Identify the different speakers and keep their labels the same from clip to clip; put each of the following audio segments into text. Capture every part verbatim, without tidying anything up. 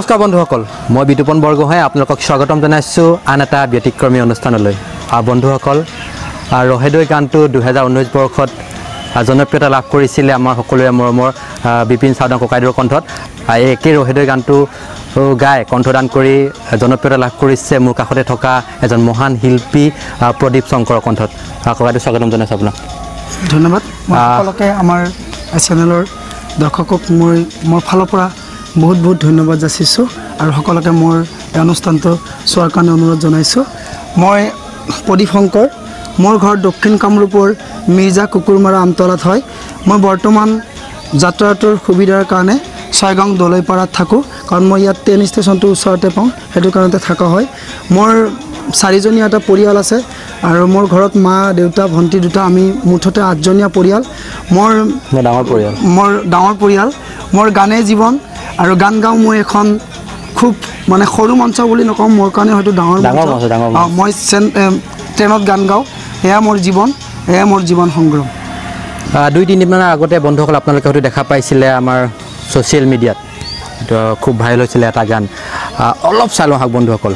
Speaker 1: নমস্কাৰ বন্ধুসকল মই বিতুপন বৰগোহাঁই আপোনালোকক স্বাগতম জনাইছো আন এটা ব্যতিক্ৰমী অনুষ্ঠানলৈ বন্ধুসকল ৰহেদৈ গানটো দুই হাজাৰ ঊনৈছ বৰ্ষত জনপ্ৰিয়তা লাভ কৰিছিল আমাৰ সকলোৰে মৰমৰ বিপিন চাওদাং ককাইদেউৰ কণ্ঠত এই একে ৰহেদৈ গানটো গাই কণ্ঠদান কৰি জনপ্ৰিয়তা লাভ কৰিছে মোৰ কাষতে থকা এজন মহান শিল্পী প্ৰদীপ শংকৰৰ কণ্ঠত ককাইদেউ স্বাগতম জনাইছো আপোনাক
Speaker 2: ধন্যবাদ সকলোকে আমাৰ চেনেলৰ দৰ্শকক মই মোৰ ফালৰ পৰা বহুত বহুত ধন্যবাদ যাচিছোঁ আৰু সকলোকে মোৰ এই অনুষ্ঠানটো চোৱাৰ কাৰণে অনুৰোধ জনাইছোঁ মই প্ৰদীপ শংকৰ মোৰ ঘৰ দক্ষিণ কামৰূপৰ মিৰ্জা কুকুৰমাৰা আমতলাত হয় মই বৰ্তমান যাতায়াতৰ সুবিধাৰ কাৰণে ছয়গাঁও দলৈপাৰাত থাকোঁ কাৰণ মই ইয়াত ট্ৰেইন ষ্টেচনটো ওচৰতে পাওঁ সেইটো কাৰণতে থকা হয় মোৰ চাৰিজনীয়া এটা পৰিয়াল আছে আৰু মোৰ ঘৰত মা দেউতা ভণ্টি দুটা আমি মুঠতে আঠজনীয়া পৰিয়াল মোৰ
Speaker 1: ডাঙৰ পৰিয়াল
Speaker 2: মোৰ ডাঙৰ পৰিয়াল মোৰ গানে জীৱন আৰু গান গাওঁ মই এখন খুব মানে সৰু মঞ্চ বুলি নকওঁ মোৰ কাৰণে হয়তো ডাঙৰ মই ট্ৰেইনত গান গাওঁ এয়া মোৰ জীৱন এয়া মোৰ জীৱন সংগ্ৰাম
Speaker 1: দুই তিনিদিনমানৰ আগতে বন্ধুসকল আপোনালোকে হয়তো দেখা পাইছিলে আমাৰ ছ'চিয়েল মিডিয়াত এইটো খুব ভাইৰেল হৈছিলে এটা গান অলপ চাই লওঁ আহক বন্ধুসকল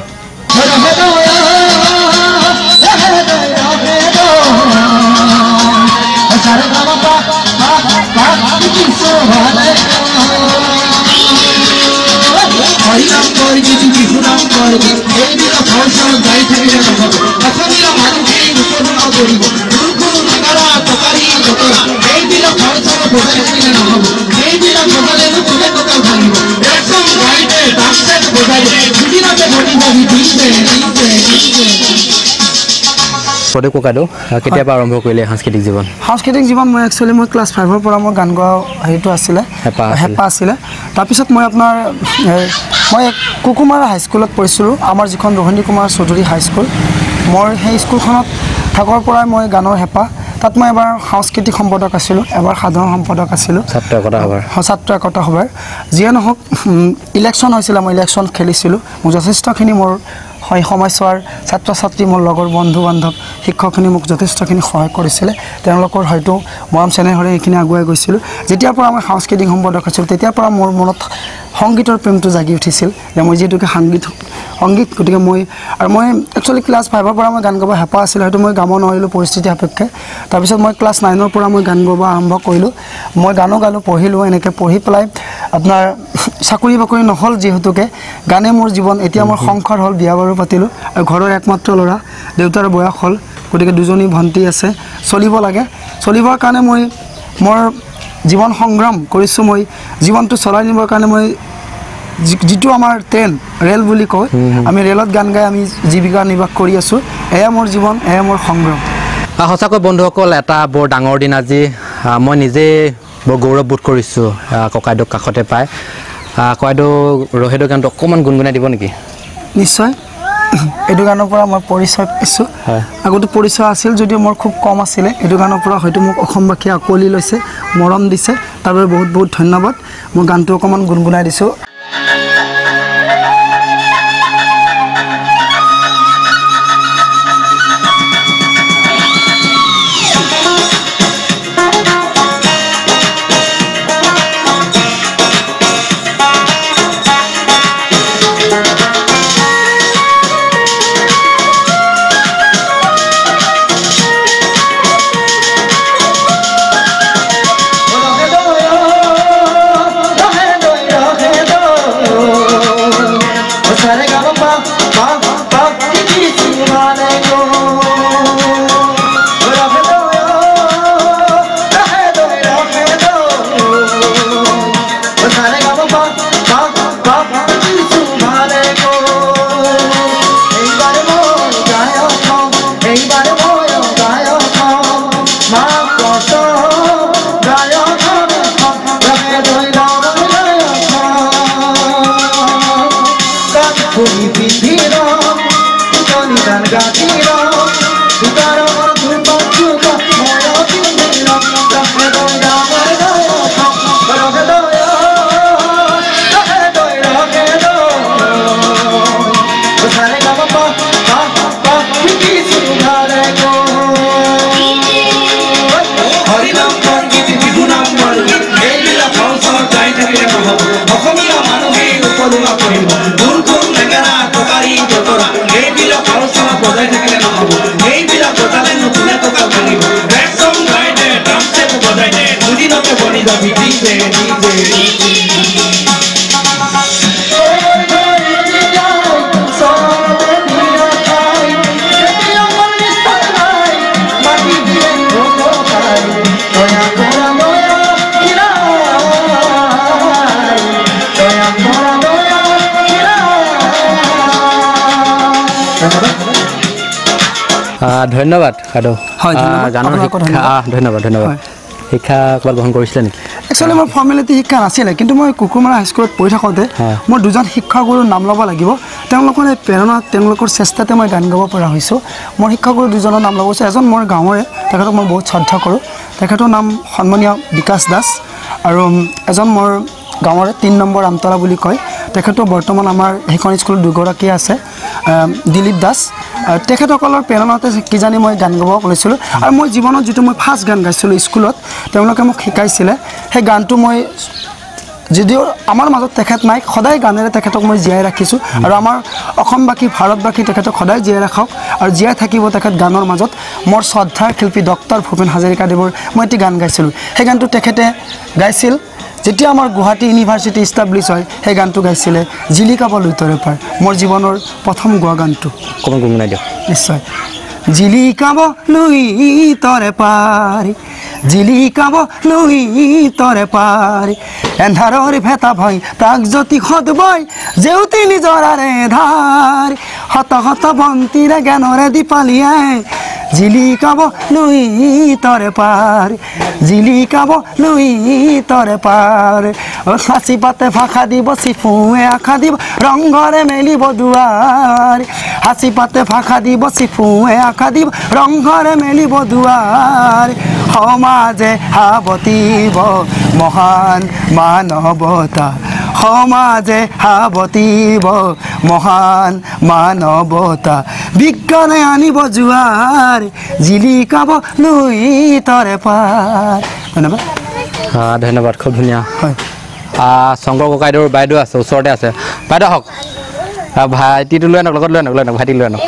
Speaker 3: হরিনাম করে যদি বিহুনাম করে এই দিন ফসল যাই থাকিলে নহব অসমীয়া মানুহে উপভোগ কৰিব গুৰুকুল নাগাৰা টকাৰী জতৰা এই দিন ফসল বজাই থাকিলে নহব এই দিন বজালে কোনে টকা ভাঙিব একদম গাইতে ডান্সে বজাই দুদিনতে বনিব দিছে
Speaker 1: প্ৰদীপ ককাইদেউ কেতিয়াবা আৰম্ভ কৰিলে সাংস্কৃতিক জীৱন
Speaker 2: সাংস্কৃতিক জীৱন মই একচুৱেলি মই ক্লাছ ফাইভৰ পৰা মোৰ গান গোৱা হেৰিটো আছিলে হেঁপাহ আছিলে তাৰপিছত মই আপোনাৰ মই কুকুমাৰা হাইস্কুলত পঢ়িছিলোঁ আমাৰ যিখন ৰোহিণী কুমাৰ চৌধুৰী হাইস্কুল মোৰ সেই স্কুলখনত থকাৰ পৰাই মই গানৰ হেঁপাহ তাত মই এবাৰ সাংস্কৃতিক সম্পাদক আছিলোঁ এবাৰ সাধাৰণ সম্পাদক আছিলোঁ
Speaker 1: ছাত্ৰ একতা সভাৰ
Speaker 2: ছাত্ৰ একতা সভাৰ যিয়ে নহওক ইলেকশ্যন হৈছিলে মই ইলেকশ্যন খেলিছিলোঁ মোক যথেষ্টখিনি মোৰ হয় সময়ছোৱাৰ ছাত্ৰ ছাত্ৰী মোৰ লগৰ বন্ধু বান্ধৱ শিক্ষকখিনি মোক যথেষ্টখিনি সহায় কৰিছিলে তেওঁলোকৰ হয়তো মৰম চেনেহৰে এইখিনি আগুৱাই গৈছিলোঁ যেতিয়াৰ পৰা মই সাংস্কৃতিক সম্পাদক আছিলোঁ তেতিয়াৰ পৰা মোৰ মনত সংগীতৰ প্ৰেমটো জাগি উঠিছিল যে মই যিহেতুকে সংগীত সংগীত গতিকে মই আৰু মই একচুৱেলি ক্লাছ ফাইভৰ পৰা মই গান গাব হেঁপাহ আছিল হয়তো মই গাব নোৱাৰিলোঁ পৰিস্থিতি সাপেক্ষে তাৰপিছত মই ক্লাছ নাইনৰ পৰা মই গান গাব আৰম্ভ কৰিলোঁ মই গানো গালোঁ পঢ়িলোঁ এনেকৈ পঢ়ি পেলাই আপোনাৰ চাকৰি বাকৰি নহ'ল যিহেতুকে গানে মোৰ জীৱন এতিয়া মোৰ সংসাৰ হ'ল বিয়া বাৰু পাতিলোঁ আৰু ঘৰৰ একমাত্ৰ ল'ৰা দেউতাৰ বয়স হ'ল গতিকে দুজনী ভণ্টি আছে চলিব লাগে চলিবৰ কাৰণে মই মোৰ জীৱন সংগ্ৰাম কৰিছোঁ মই জীৱনটো চলাই নিবৰ কাৰণে মই যিটো আমাৰ ট্ৰেইন ৰেল বুলি কয় আমি ৰেলত গান গাই আমি জীৱিকা নিৰ্বাহ কৰি আছোঁ এয়া মোৰ জীৱন এয়া মোৰ সংগ্ৰাম
Speaker 1: সঁচাকৈ বন্ধুসকল এটা বৰ ডাঙৰ দিন আজি মই নিজে বৰ গৌৰৱবোধ কৰিছোঁ ককাইদেউক কাষতে পাই ককাইদেউ ৰহেদৈ গানটো অকণমান গুণগুণাই দিব নেকি
Speaker 2: নিশ্চয় এইটো গানৰ পৰা মই পৰিচয় পাইছোঁ আগতে পৰিচয় আছিল যদিও মোৰ খুব কম আছিলে এইটো গানৰ পৰা হয়তো মোক অসমবাসীয়ে আঁকোৱালি লৈছে মৰম দিছে তাৰ বাবে বহুত বহুত ধন্যবাদ মই গানটো অকণমান গুণগুণাই দিছোঁ
Speaker 3: অসমীয়া মানুহে উপলব্ধ কৰিব বজাই থাকিলে নহ'ব এইবিলাক বজালে নতুনে টকা মাৰিব ৰেপ চং গাই দে ড্ৰাম ছেট বজাই দে দুদিনতে বনি যাবি ডিজে ডিজে
Speaker 1: ধন্যবাদ খাদৌ
Speaker 2: হয়, ধন্যবাদ।
Speaker 1: গানৰ
Speaker 2: আপোনালোকক
Speaker 1: শিক্ষা আহ, ধন্যবাদ ধন্যবাদ
Speaker 2: হয়।
Speaker 1: শিক্ষা ক'ৰবাত গ্ৰহণ কৰিছিলে নেকি
Speaker 2: একচুৱেলি মোৰ ফৰ্মেলিটি শিক্ষা নাছিলে কিন্তু মই কুকুৰমাৰা হাইস্কুলত পঢ়ি থাকোঁতে
Speaker 1: হয়।
Speaker 2: মই দুজন শিক্ষাগুৰুৰ নাম ল'ব লাগিব তেওঁলোকৰ এই প্ৰেৰণাত তেওঁলোকৰ চেষ্টাতে মই গান গাব পৰা হৈছোঁ মোৰ শিক্ষাগুৰু দুজনৰ নাম ল'ব গৈছোঁ এজন মোৰ গাঁৱৰে তেখেতক মই বহুত শ্ৰদ্ধা কৰোঁ তেখেতৰ নাম সন্মানীয় বিকাশ দাস আৰু এজন মোৰ গাঁৱৰে তিনি নম্বৰ আমতলা বুলি কয় তেখেতো বৰ্তমান আমাৰ সেইখন স্কুলত দুগৰাকী আছে দিলীপ দাস তেখেতসকলৰ প্ৰেৰণাতে কিজানি মই গান গাব লৈছিলোঁ আৰু মই জীৱনত যিটো মই ফাৰ্ষ্ট গান গাইছিলোঁ স্কুলত তেওঁলোকে মোক শিকাইছিলে সেই গানটো মই যদিও আমাৰ মাজত তেখেত নাই সদায় গানেৰে তেখেতক মই জীয়াই ৰাখিছোঁ আৰু আমাৰ অসমবাসী ভাৰতবাসী তেখেতক সদায় জীয়াই ৰাখক আৰু জীয়াই থাকিব তেখেত গানৰ মাজত মোৰ শ্ৰদ্ধাৰ শিল্পী ডক্টৰ ভূপেন হাজৰিকাদেৱৰ মই এটি গান গাইছিলোঁ সেই গানটো তেখেতে গাইছিল যেতিয়া আমাৰ গুৱাহাটী ইউনিভাৰ্চিটি ইষ্টাব্লিছ হয় সেই গানটো গাইছিলে জিলিকাব লুইতৰে পাৰ মোৰ জীৱনৰ প্ৰথম গোৱা গানটো
Speaker 1: অকণমান গুণগুণাই দিয়ক
Speaker 2: নিশ্চয় জিলিকাব লুইতৰে পাৰি জিলিকাব লুইতৰে পাৰি এন্ধাৰৰ ভেটা ভয় প্ৰাগজ্যোতি সদবয় জেউতি নিজৰাৰে ধাৰ হত হত বন্তিৰে জ্ঞানৰে দীপালিয়াই জিলিকাব লুইতৰে পাৰ জিলিকাব লুইতৰে পাৰ সাঁচি পাতে ভাষা দিব চিফুৱে আশা দিব ৰংঘৰে মেলিব দুৱাৰ সাঁচি পাতে ভাষা দিব চিফুৱে আশা দিব ৰংঘৰে মেলিব দুৱাৰ সমাজে সাৱতিব মহান মানৱতা সমাজে সাৱতিব মহান মানৱতা বিজ্ঞানে আনিব জোৱাৰ জিলিকাব লুইতৰে পাৰ ধন্যবাদ
Speaker 1: ধন্যবাদ খুব ধুনীয়া
Speaker 2: হয়
Speaker 1: শংকৰ ককাইদেউৰ বাইদেউ আছে ওচৰতে আছে বাইদেউ হওক ভাইটিটো লৈ আনক লগত লৈ আনক লৈ আনক ভাইটিক লৈ আনক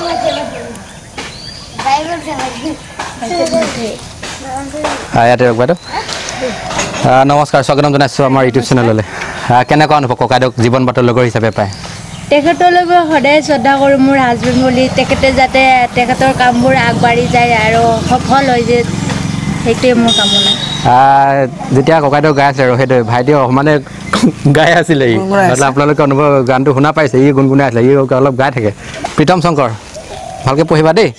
Speaker 1: ইয়াতে ৰ'ব বাইদেউ নমস্কাৰ স্বাগতম জনাইছোঁ আমাৰ ইউটিউব চেনেললৈ কেনেকুৱা অনুভৱ ককাইদেউক জীৱন বাটৰ লগৰ হিচাপে পায়
Speaker 4: তেখেতলৈ মই সদায় শ্ৰদ্ধা কৰোঁ মোৰ হাজবেণ্ড বুলি তেখেতে যাতে তেখেতৰ কামবোৰ আগবাঢ়ি যায় আৰু সফল হৈ যায় সেইটোৱে মোৰ কামনা
Speaker 1: যেতিয়া ককাইদেউ গাই আছে আৰু সেইটোৱে ভাইটিয়ে সমানে গাই আছিলে ই আপোনালোকে অনুভৱ গানটো শুনা পাইছে ই গুণগুণাই আছিলে ই অলপ গাই থাকে প্ৰীতম শংকৰ ভালকৈ পঢ়িবা দেই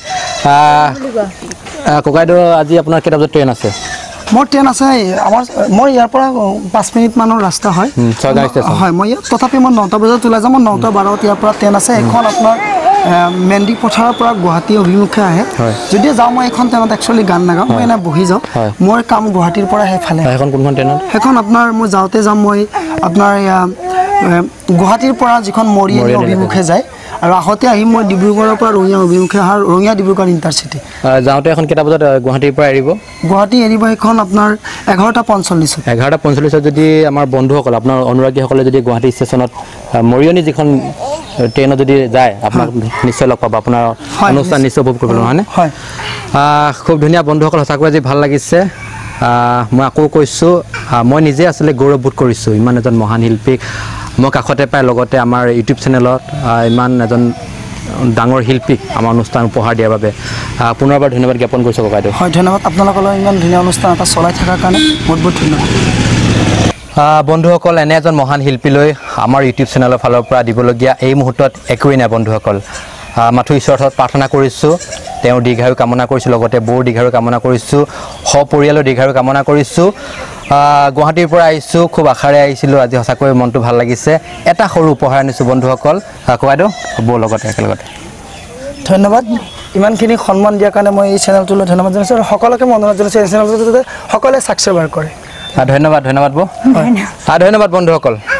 Speaker 1: ককাইদেউ আজি আপোনাৰ কেইটা বজাত ট্ৰেইন আছে
Speaker 2: মোৰ ট্ৰেইন আছে আমাৰ মই ইয়াৰ পৰা পাঁচ মিনিটমানৰ ৰাস্তা হয়
Speaker 1: ছয়গাঁও ষ্টেচন
Speaker 2: হয় মই ইয়াত তথাপি মই নটা বজাত ওলাই যাম মই নটা বাৰত ইয়াৰ পৰা ট্ৰেইন আছে এইখন আপোনাৰ মেন্দি পথাৰৰ পৰা গুৱাহাটী অভিমুখে আহে যদি যাওঁ মই এইখন ট্ৰেইনত একচুৱেলি গান নাগাওঁ মই এনে বহি যাওঁ মোৰ কাম গুৱাহাটীৰ পৰা সেইফালে
Speaker 1: সেইখন কোনখন ট্ৰেইনত
Speaker 2: সেইখন আপোনাৰ মই যাওঁতে যাম মই আপোনাৰ গুৱাহাটীৰ পৰা যিখন মৰিয়নি অভিমুখে যায় আৰু আহোঁতে আহিম মই ডিব্ৰুগড়ৰ পৰা ৰঙিয়া অভিমুখে অহাৰ ৰঙিয়া ডিব্ৰুগড় ইণ্টাৰচিটি
Speaker 1: যাওঁতে এখন কেইটা বজাত গুৱাহাটীৰ পৰা এৰিব
Speaker 2: গুৱাহাটী এৰিব সেইখন আপোনাৰ এঘাৰটা পঞ্চল্লিছত
Speaker 1: এঘাৰটা পঞ্চল্লিছত যদি আমাৰ বন্ধুসকল আপোনাৰ অনুৰাগীসকলে যদি গুৱাহাটী ষ্টেচনত মৰিয়নি যিখন ট্ৰেইনত যদি যায় আপোনাক নিশ্চয় লগ পাব আপোনাৰ অনুষ্ঠান নিশ্চয় উপভোগ কৰিব নহয়নে
Speaker 2: হয়
Speaker 1: খুব ধুনীয়া বন্ধুসকল সঁচাকৈ আজি ভাল লাগিছে মই আকৌ কৈছোঁ মই নিজে আচলতে গৌৰৱবোধ কৰিছোঁ ইমান এজন মহান শিল্পীক মই কাষতে পাই লগতে আমাৰ ইউটিউব চেনেলত ইমান এজন ডাঙৰ শিল্পীক আমাৰ অনুষ্ঠান উপহাৰ দিয়াৰ বাবে পুনৰবাৰ ধন্যবাদ জ্ঞাপন কৰিছোঁ ককাইদেউ
Speaker 2: হয় ধন্যবাদ আপোনালোকলৈ ইমান ধুনীয়া অনুষ্ঠান এটা চলাই থকাৰ কাৰণে বহুত বহুত ধন্যবাদ
Speaker 1: বন্ধুসকল এনে এজন মহান শিল্পীলৈ আমাৰ ইউটিউব চেনেলৰ ফালৰ পৰা দিবলগীয়া এই মুহূৰ্তত একোৱেই নাই বন্ধুসকল মাথো ঈশ্বৰৰ ওচৰত প্ৰাৰ্থনা কৰিছোঁ তেওঁৰ দীৰ্ঘায়ু কামনা কৰিছোঁ লগতে বৌৰ দীৰ্ঘায়ু কামনা কৰিছোঁ সপৰিয়ালৰ দীৰ্ঘায়ু কামনা কৰিছোঁ গুৱাহাটীৰ পৰা আহিছোঁ খুব আশাৰে আহিছিলোঁ আজি সঁচাকৈ মনটো ভাল লাগিছে এটা সৰু উপহাৰ আনিছোঁ বন্ধুসকল ককাইদেউ বৌৰ লগতে একেলগতে
Speaker 2: ধন্যবাদ ইমানখিনি সন্মান দিয়াৰ কাৰণে মই এই চেনেলটোলৈ ধন্যবাদ জনাইছোঁ আৰু সকলোকে মই অনুৰোধ জনাইছোঁ এই চেনেলটো যাতে সকলোৱে ছাবস্ক্ৰাইব কৰে
Speaker 1: ধন্যবাদ ধন্যবাদ বৌ ধন্যবাদ বন্ধুসকল